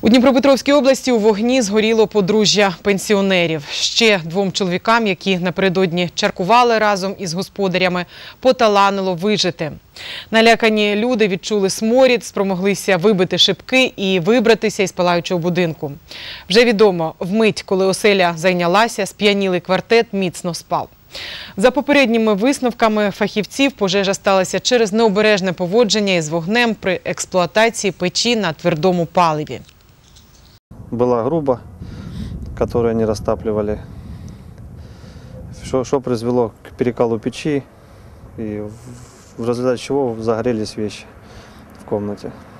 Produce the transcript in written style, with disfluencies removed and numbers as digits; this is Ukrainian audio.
У Дніпропетровській області у вогні згоріло подружжя пенсіонерів. Ще двом чоловікам, які напередодні чаркували разом із господарями, поталанило вижити. Налякані люди відчули сморід, спромоглися вибити шибки і вибратися із палаючого будинку. Вже відомо, вмить, коли оселя зайнялася, сп'янілий квартет міцно спав. За попередніми висновками фахівців, пожежа сталася через необережне поводження із вогнем при експлуатації печі на твердому паливі. Была груба, которую они растапливали, что произвело к перекалу печи, и в результате чего загорелись вещи в комнате.